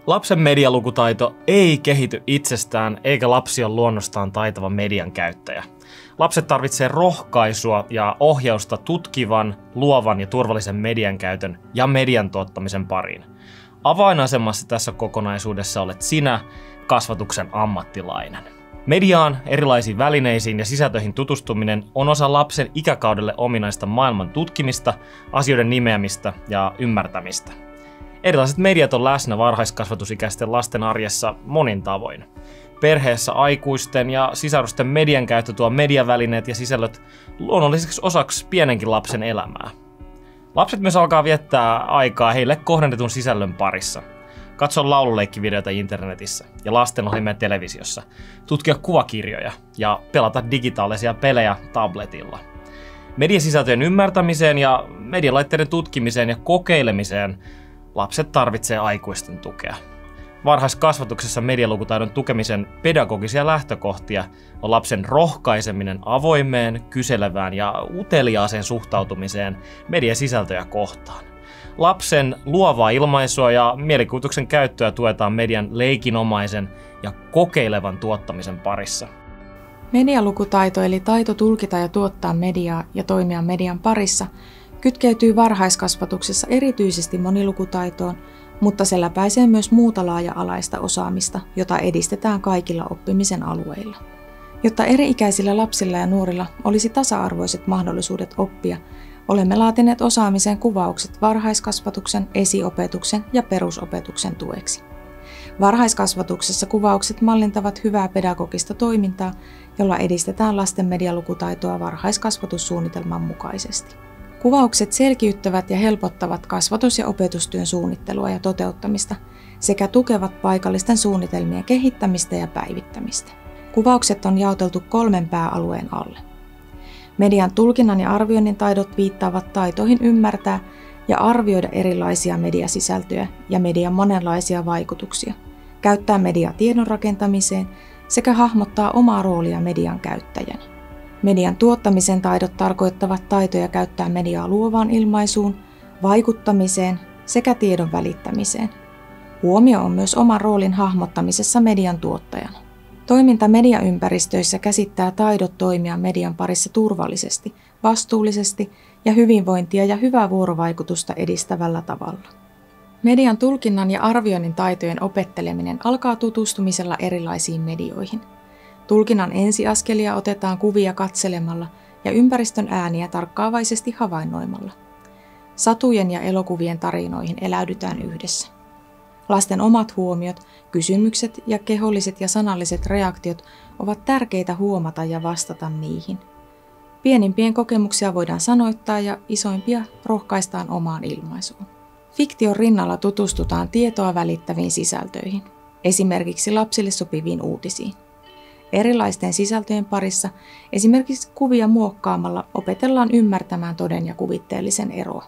Lapsen medialukutaito ei kehity itsestään, eikä lapsi ole luonnostaan taitava median käyttäjä. Lapset tarvitsee rohkaisua ja ohjausta tutkivan, luovan ja turvallisen median käytön ja median tuottamisen pariin. Avainasemassa tässä kokonaisuudessa olet sinä, kasvatuksen ammattilainen. Mediaan, erilaisiin välineisiin ja sisältöihin tutustuminen on osa lapsen ikäkaudelle ominaista maailman tutkimista, asioiden nimeämistä ja ymmärtämistä. Erilaiset mediat on läsnä varhaiskasvatusikäisten lasten arjessa monin tavoin. Perheessä aikuisten ja sisarusten median käyttö tuo mediavälineet ja sisällöt luonnolliseksi osaksi pienenkin lapsen elämää. Lapset myös alkaa viettää aikaa heille kohdennetun sisällön parissa. Katsoa laululeikkivideoita internetissä ja lastenohjelmia televisiossa, tutkia kuvakirjoja ja pelata digitaalisia pelejä tabletilla. Mediasisältöjen ymmärtämiseen ja medialaitteiden tutkimiseen ja kokeilemiseen lapset tarvitsee aikuisten tukea. Varhaiskasvatuksessa medialukutaidon tukemisen pedagogisia lähtökohtia on lapsen rohkaiseminen avoimeen, kyselevään ja uteliaaseen suhtautumiseen mediasisältöjä kohtaan. Lapsen luovaa ilmaisua ja mielikuvituksen käyttöä tuetaan median leikinomaisen ja kokeilevan tuottamisen parissa. Medialukutaito eli taito tulkita ja tuottaa mediaa ja toimia median parissa kytkeytyy varhaiskasvatuksessa erityisesti monilukutaitoon, mutta se läpäisee myös muuta laaja-alaista osaamista, jota edistetään kaikilla oppimisen alueilla. Jotta eri-ikäisillä lapsilla ja nuorilla olisi tasa-arvoiset mahdollisuudet oppia, olemme laatineet osaamisen kuvaukset varhaiskasvatuksen, esiopetuksen ja perusopetuksen tueksi. Varhaiskasvatuksessa kuvaukset mallintavat hyvää pedagogista toimintaa, jolla edistetään lasten medialukutaitoa varhaiskasvatussuunnitelman mukaisesti. Kuvaukset selkiyttävät ja helpottavat kasvatus- ja opetustyön suunnittelua ja toteuttamista sekä tukevat paikallisten suunnitelmien kehittämistä ja päivittämistä. Kuvaukset on jaoteltu 3 pääalueen alle. Median tulkinnan ja arvioinnin taidot viittaavat taitoihin ymmärtää ja arvioida erilaisia mediasisältöjä ja median monenlaisia vaikutuksia, käyttää mediaa tiedon rakentamiseen sekä hahmottaa omaa roolia median käyttäjänä. Median tuottamisen taidot tarkoittavat taitoja käyttää mediaa luovaan ilmaisuun, vaikuttamiseen sekä tiedon välittämiseen. Huomio on myös oman roolin hahmottamisessa median tuottajana. Toiminta mediaympäristöissä käsittää taidot toimia median parissa turvallisesti, vastuullisesti ja hyvinvointia ja hyvää vuorovaikutusta edistävällä tavalla. Median tulkinnan ja arvioinnin taitojen opetteleminen alkaa tutustumisella erilaisiin medioihin. Tulkinnan ensiaskelia otetaan kuvia katselemalla ja ympäristön ääniä tarkkaavaisesti havainnoimalla. Satujen ja elokuvien tarinoihin eläydytään yhdessä. Lasten omat huomiot, kysymykset ja keholliset ja sanalliset reaktiot ovat tärkeitä huomata ja vastata niihin. Pienimpien kokemuksia voidaan sanoittaa ja isoimpia rohkaistaan omaan ilmaisuun. Fiktion rinnalla tutustutaan tietoa välittäviin sisältöihin, esimerkiksi lapsille sopiviin uutisiin. Erilaisten sisältöjen parissa, esimerkiksi kuvia muokkaamalla, opetellaan ymmärtämään toden ja kuvitteellisen eroa.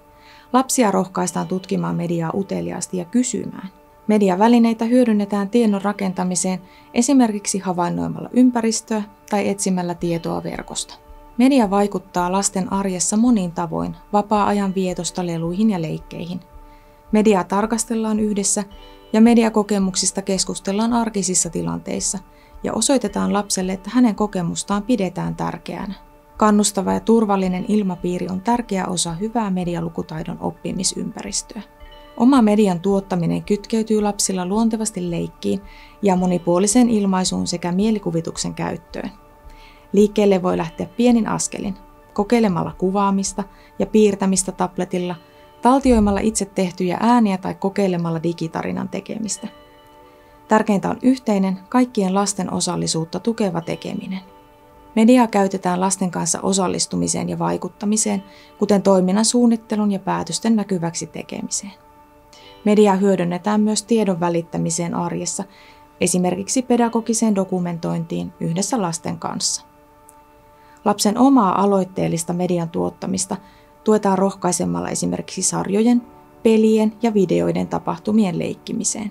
Lapsia rohkaistaan tutkimaan mediaa uteliaasti ja kysymään. Mediavälineitä hyödynnetään tiedon rakentamiseen esimerkiksi havainnoimalla ympäristöä tai etsimällä tietoa verkosta. Media vaikuttaa lasten arjessa monin tavoin, vapaa-ajan vietosta leluihin ja leikkeihin. Mediaa tarkastellaan yhdessä ja mediakokemuksista keskustellaan arkisissa tilanteissa ja osoitetaan lapselle, että hänen kokemustaan pidetään tärkeänä. Kannustava ja turvallinen ilmapiiri on tärkeä osa hyvää medialukutaidon oppimisympäristöä. Oma median tuottaminen kytkeytyy lapsilla luontevasti leikkiin ja monipuoliseen ilmaisuun sekä mielikuvituksen käyttöön. Liikkeelle voi lähteä pienin askelin, kokeilemalla kuvaamista ja piirtämistä tabletilla, taltioimalla itse tehtyjä ääniä tai kokeilemalla digitarinan tekemistä. Tärkeintä on yhteinen, kaikkien lasten osallisuutta tukeva tekeminen. Mediaa käytetään lasten kanssa osallistumiseen ja vaikuttamiseen, kuten toiminnan suunnittelun ja päätösten näkyväksi tekemiseen. Mediaa hyödynnetään myös tiedon välittämiseen arjessa, esimerkiksi pedagogiseen dokumentointiin yhdessä lasten kanssa. Lapsen omaa aloitteellista median tuottamista tuetaan rohkaisemalla esimerkiksi sarjojen, pelien ja videoiden tapahtumien leikkimiseen.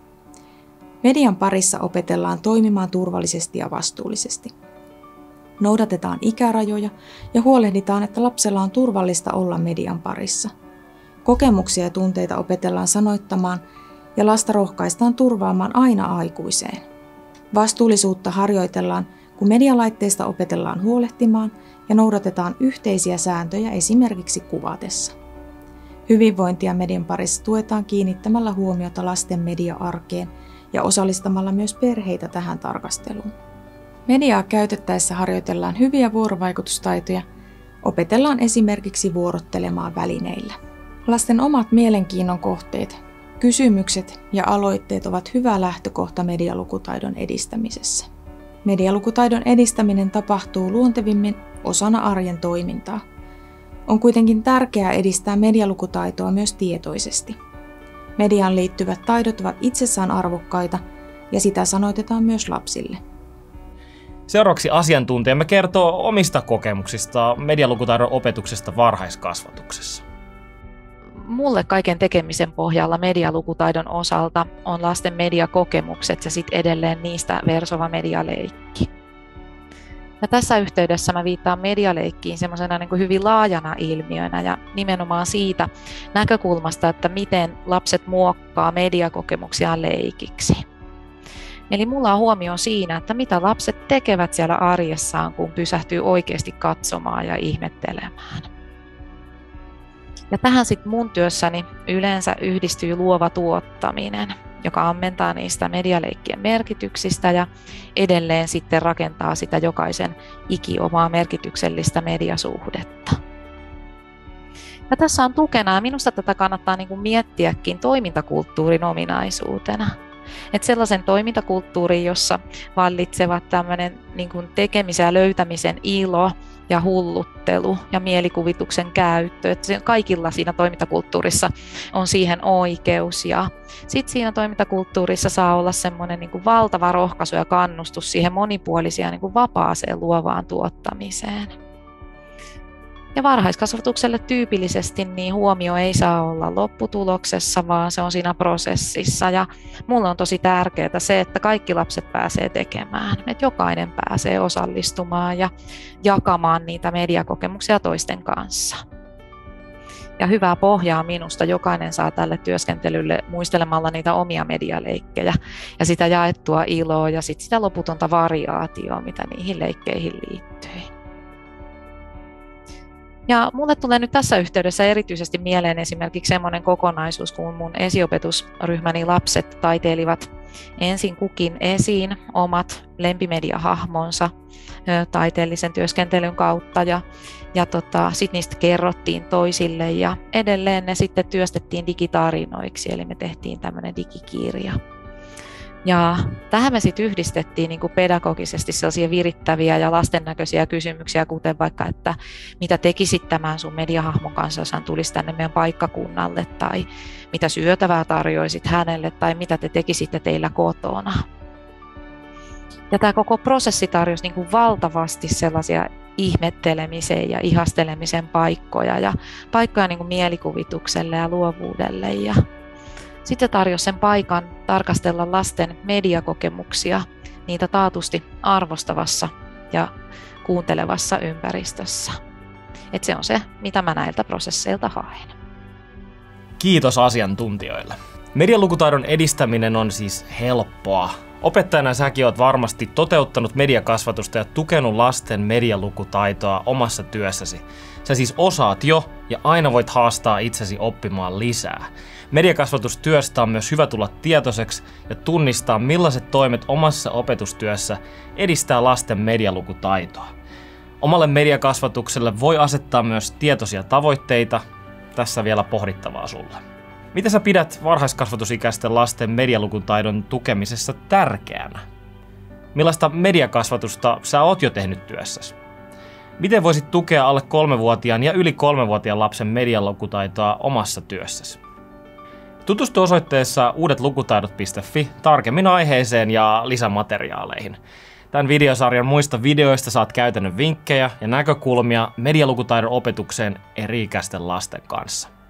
Median parissa opetellaan toimimaan turvallisesti ja vastuullisesti. Noudatetaan ikärajoja ja huolehditaan, että lapsella on turvallista olla median parissa. Kokemuksia ja tunteita opetellaan sanoittamaan ja lasta rohkaistaan turvaamaan aina aikuiseen. Vastuullisuutta harjoitellaan, kun medialaitteista opetellaan huolehtimaan ja noudatetaan yhteisiä sääntöjä esimerkiksi kuvatessa. Hyvinvointia median parissa tuetaan kiinnittämällä huomiota lasten media-arkeen ja osallistamalla myös perheitä tähän tarkasteluun. Mediaa käytettäessä harjoitellaan hyviä vuorovaikutustaitoja, opetellaan esimerkiksi vuorottelemaan välineillä. Lasten omat mielenkiinnon kohteet, kysymykset ja aloitteet ovat hyvä lähtökohta medialukutaidon edistämisessä. Medialukutaidon edistäminen tapahtuu luontevimmin osana arjen toimintaa. On kuitenkin tärkeää edistää medialukutaitoa myös tietoisesti. Mediaan liittyvät taidot ovat itsessään arvokkaita ja sitä sanoitetaan myös lapsille. Seuraavaksi asiantuntijamme kertoo omista kokemuksista medialukutaidon opetuksesta varhaiskasvatuksessa. Mulle kaiken tekemisen pohjalla medialukutaidon osalta on lasten mediakokemukset ja sitten edelleen niistä versova medialeikki. Ja tässä yhteydessä mä viittaan medialeikkiin semmoisena niin kuin hyvin laajana ilmiönä ja nimenomaan siitä näkökulmasta, että miten lapset muokkaa mediakokemuksiaan leikiksi. Eli mulla on huomio siinä, että mitä lapset tekevät siellä arjessaan, kun pysähtyy oikeasti katsomaan ja ihmettelemään. Ja tähän sitten mun työssäni yleensä yhdistyy luova tuottaminen, joka ammentaa niistä medialeikkien merkityksistä ja edelleen sitten rakentaa sitä jokaisen ikiomaa merkityksellistä mediasuhdetta. Ja tässä on tukena, ja minusta tätä kannattaa miettiäkin toimintakulttuurin ominaisuutena. Että sellaisen toimintakulttuurin, jossa vallitsevat tämmöinen tekemisen ja löytämisen ilo ja hulluttelu ja mielikuvituksen käyttö, että kaikilla siinä toimintakulttuurissa on siihen oikeus. Ja sitten siinä toimintakulttuurissa saa olla semmoinen valtava rohkaisu ja kannustus siihen monipuoliseen vapaaseen luovaan tuottamiseen. Ja varhaiskasvatukselle tyypillisesti niin huomio ei saa olla lopputuloksessa, vaan se on siinä prosessissa. Ja mulle on tosi tärkeää se, että kaikki lapset pääsee tekemään, että jokainen pääsee osallistumaan ja jakamaan niitä mediakokemuksia toisten kanssa. Ja hyvää pohjaa minusta jokainen saa tälle työskentelylle muistelemalla niitä omia medialeikkejä ja sitä jaettua iloa ja sit sitä loputonta variaatioa, mitä niihin leikkeihin liittyy. Ja mulle tulee nyt tässä yhteydessä erityisesti mieleen esimerkiksi semmoinen kokonaisuus, kun mun esiopetusryhmäni lapset taiteilivat ensin kukin esiin omat lempimediahahmonsa taiteellisen työskentelyn kautta ja sitten niistä kerrottiin toisille ja edelleen ne sitten työstettiin digitarinoiksi, eli me tehtiin tämmöinen digikirja. Ja tähän me sitten yhdistettiin pedagogisesti sellaisia virittäviä ja lastennäköisiä kysymyksiä, kuten vaikka, että mitä tekisit tämän sun mediahahmon kanssa, jos hän tulisi tänne meidän paikkakunnalle, tai mitä syötävää tarjoisit hänelle, tai mitä te tekisitte teillä kotona. Ja tämä koko prosessi tarjosi valtavasti sellaisia ihmettelemisen ja ihastelemisen paikkoja ja paikkoja mielikuvitukselle ja luovuudelle. Ja sitten tarjosi sen paikan tarkastella lasten mediakokemuksia niitä taatusti arvostavassa ja kuuntelevassa ympäristössä. Et se on se, mitä mä näiltä prosesseilta haen. Kiitos asiantuntijoille. Medialukutaidon edistäminen on siis helppoa. Opettajana säkin oot varmasti toteuttanut mediakasvatusta ja tukenut lasten medialukutaitoa omassa työssäsi. Sä siis osaat jo ja aina voit haastaa itsesi oppimaan lisää. Mediakasvatustyöstä on myös hyvä tulla tietoiseksi ja tunnistaa, millaiset toimet omassa opetustyössä edistää lasten medialukutaitoa. Omalle mediakasvatukselle voi asettaa myös tietoisia tavoitteita. Tässä vielä pohdittavaa sulle. Mitä sä pidät varhaiskasvatusikäisten lasten medialukutaidon tukemisessa tärkeänä? Millaista mediakasvatusta sä oot jo tehnyt työssäsi? Miten voisit tukea alle 3-vuotiaan ja yli 3-vuotiaan lapsen medialukutaitoa omassa työssäsi? Tutustu osoitteessa uudetlukutaidot.fi tarkemmin aiheeseen ja lisämateriaaleihin. Tämän videosarjan muista videoista saat käytännön vinkkejä ja näkökulmia medialukutaidon opetukseen eri-ikäisten lasten kanssa.